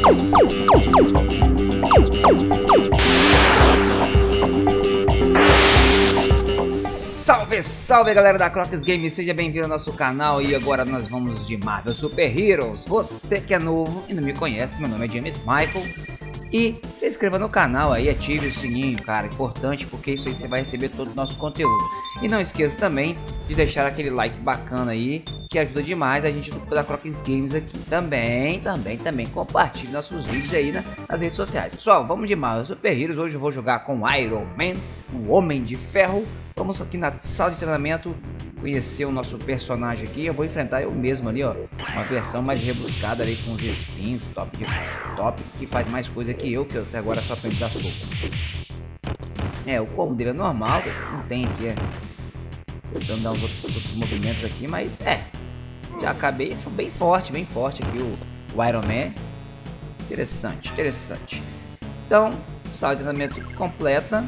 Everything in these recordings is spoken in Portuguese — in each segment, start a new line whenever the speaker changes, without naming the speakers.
Salve, salve galera da Crocs Games, seja bem-vindo ao nosso canal e agora nós vamos de Marvel Super Heroes. Você que é novo e não me conhece, meu nome é James Michael e se inscreva no canal aí, ative o sininho, cara, importante porque isso aí você vai receber todo o nosso conteúdo. E não esqueça também de deixar aquele like bacana aí, que ajuda demais a gente da Crocs Games aqui. Também compartilhe nossos vídeos aí nas redes sociais. Pessoal, vamos de Marvel Super Heroes, hoje eu vou jogar com Iron Man, o Homem de Ferro. Vamos aqui na sala de treinamento conhecer o nosso personagem aqui. Eu vou enfrentar eu mesmo ali, ó. Uma versão mais rebuscada ali com os espinhos, top, que faz mais coisa que eu até agora só aprendo dar soco. É, o combo dele é normal, não tem aqui, tentando dar uns outros movimentos aqui, mas já acabei, foi bem forte aqui o Iron Man. Interessante. Então, sala de treinamento completa.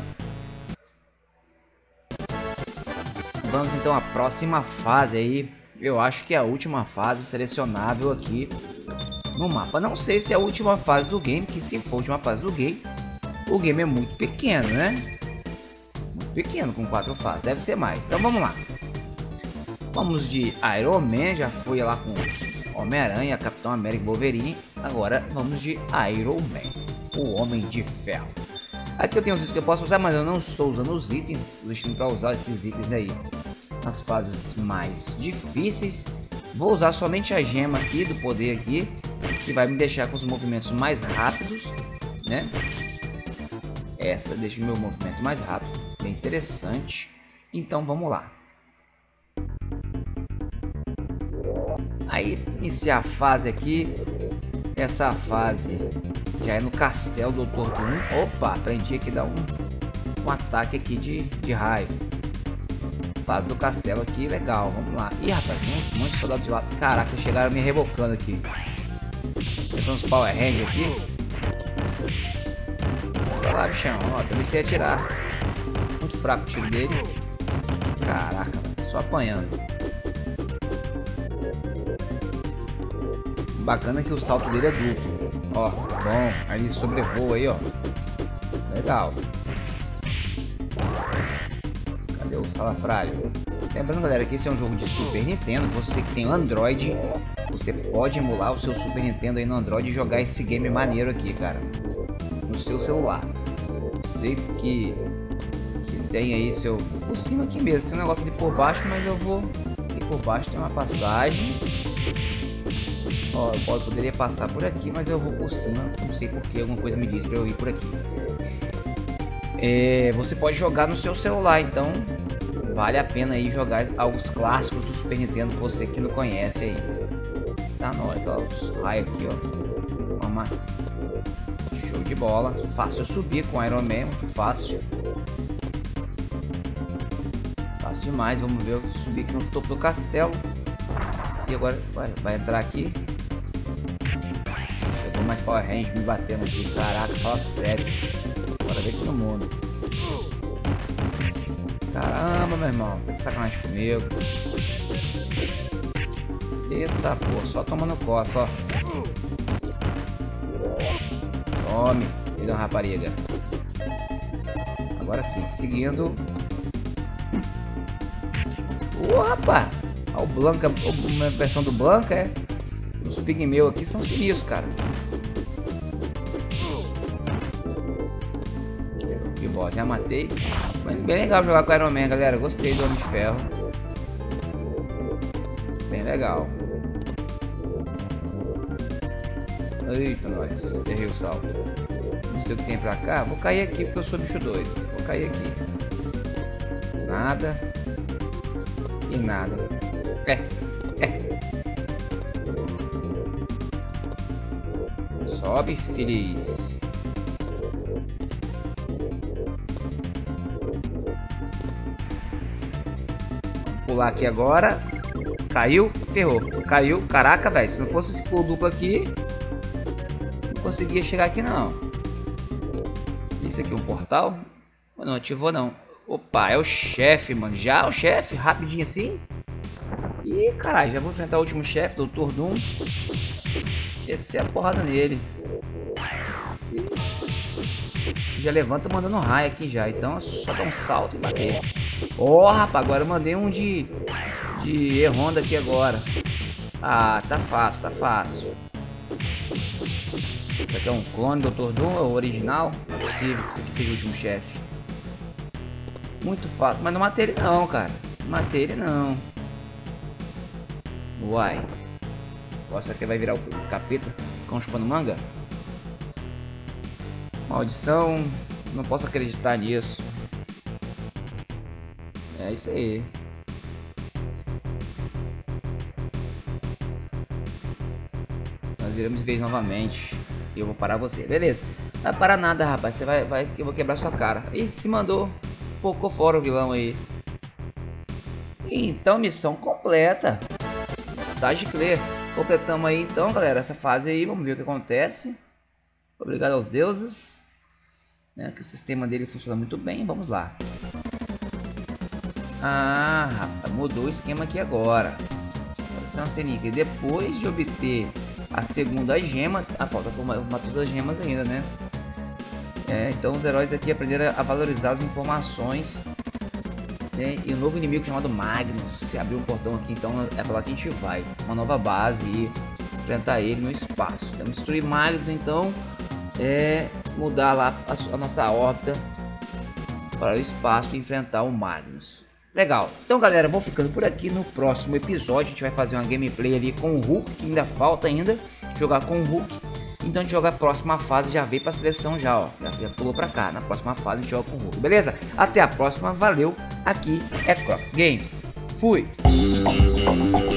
Vamos então à próxima fase aí. Eu acho que é a última fase selecionável aqui no mapa. Não sei se é a última fase do game, que se for a última fase do game, o game é muito pequeno, né? Muito pequeno com 4 fases, deve ser mais. Então vamos lá. Vamos de Iron Man, já fui lá com Homem-Aranha, Capitão América e Wolverine. Agora vamos de Iron Man, o Homem de Ferro. Aqui eu tenho os itens que eu posso usar, mas eu não estou usando os itens, deixando para usar esses itens aí nas fases mais difíceis. Vou usar somente a gema aqui do poder aqui, que vai me deixar com os movimentos mais rápidos, né? Essa deixa o meu movimento mais rápido, bem interessante. Então vamos lá. Aí iniciar a fase aqui. Essa fase já é no castelo do Dr. Doom. Opa, aprendi aqui dar um ataque aqui de raio. Fase do castelo aqui, legal, vamos lá. Ih, rapaz, um monte de soldados de lá. Caraca, chegaram me rebocando aqui. Tem uns Power Rangers aqui. Olha lá, bichão, ó, também sei atirar. Muito fraco o tiro dele. Caraca, só apanhando. Bacana que o salto dele é duplo. Ó, bom, aí ele sobrevoa aí, ó. Legal. Cadê o salafrário? Lembrando, galera, que esse é um jogo de Super Nintendo. Você que tem Android, você pode emular o seu Super Nintendo aí no Android e jogar esse game maneiro aqui, cara, no seu celular. Você que tem aí seu... Por cima aqui mesmo, tem um negócio ali por baixo, mas eu vou... Aqui por baixo tem uma passagem. Ó, eu poderia passar por aqui, mas eu vou por cima. Não sei porque, alguma coisa me diz para eu ir por aqui. Você pode jogar no seu celular, então vale a pena aí jogar alguns clássicos do Super Nintendo que você que não conhece aí. Tá nós, ó, os raios aqui, ó. Vamos. Show de bola. Fácil subir com Iron Man, muito fácil. Fácil demais. Vamos ver eu subir aqui no topo do castelo. E agora vai entrar aqui. Pegou mais Power Rangers me batendo aqui. Caraca, fala sério. Bora ver todo mundo. Caramba, meu irmão. Tá de sacanagem comigo. Eita, pô. Só tomando coça, ó. Tome, filho da rapariga. Agora sim, seguindo. Rapaz. Olha o Blanca, a versão do Blanca, Os pigmeus aqui são sinistros, cara. Que bom, já matei. Foi bem legal jogar com o Iron Man, galera. Gostei do Homem de Ferro. Bem legal. Eita, nós. Errei o salto. Não sei o que tem pra cá. Vou cair aqui porque eu sou bicho doido. Vou cair aqui. Nada. E nada. Sobe, feliz. Vamos pular aqui agora. Caiu, ferrou. Caiu, caraca, velho. Se não fosse esse pulo duplo aqui, não conseguia chegar aqui, não. Isso aqui é um portal? Não ativou, não. Opa, é o chefe, mano. Já o chefe, rapidinho assim. Ih, caralho, já vou enfrentar o último chefe, Dr. Doom. descer a porrada nele. Já levanta mandando raio aqui já. Então é só dar um salto e bater. Ó, rapaz, agora eu mandei um de E-Honda aqui agora. Ah, tá fácil, tá fácil. Isso aqui é um clone do Dr. Doom, é o original? Não é possível que isso aqui seja o último chefe. Muito fácil, mas não matei ele não, cara. Não matei ele não. Uai. Será que vai virar o capeta com chupando manga? Maldição. Não posso acreditar nisso. É isso aí. Nós viramos de vez novamente. E eu vou parar você. Beleza. Não vai parar nada, rapaz. Você vai eu vou quebrar sua cara. Ih, se mandou. Pocou fora o vilão aí. Então, missão completa. Estágio clear. Completamos aí então, galera, essa fase aí. Vamos ver o que acontece. Obrigado aos deuses. Que o sistema dele funciona muito bem. Vamos lá. Ah, rapaz, mudou o esquema aqui agora. Apareceu uma ceninha aqui. Depois de obter a segunda gema. Ah, falta matar todas as gemas ainda, né? Então os heróis aqui aprenderam a valorizar as informações. E um novo inimigo chamado Magnus. Se abrir um portão aqui, então é pra lá que a gente vai. Uma nova base e enfrentar ele no espaço. Temos que destruir Magnus, então mudar lá a nossa órbita para o espaço e enfrentar o Magnus. Legal. Então, galera, vou ficando por aqui. No próximo episódio a gente vai fazer uma gameplay ali com o Hulk, que ainda falta jogar com o Hulk. Então a gente joga a próxima fase, já veio pra seleção já, ó. Já pulou pra cá. Na próxima fase a gente joga com o Hulk, beleza? Até a próxima, valeu. Aqui é Crocs Games. Fui!